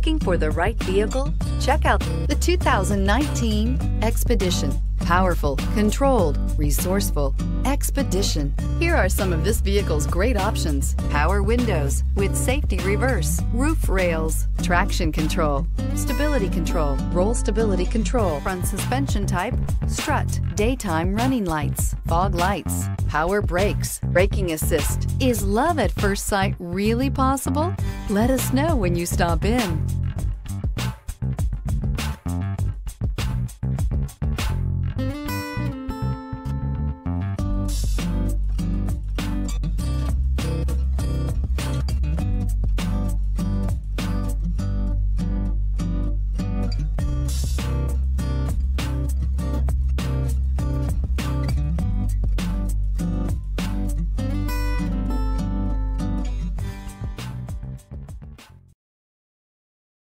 Looking for the right vehicle? Check out the 2019 Expedition. Powerful, controlled, resourceful. Expedition. Here are some of this vehicle's great options: power windows with safety reverse, roof rails, traction control, stability control, roll stability control, front suspension type, strut, daytime running lights, fog lights, power brakes, braking assist. Is love at first sight really possible? Let us know when you stop in.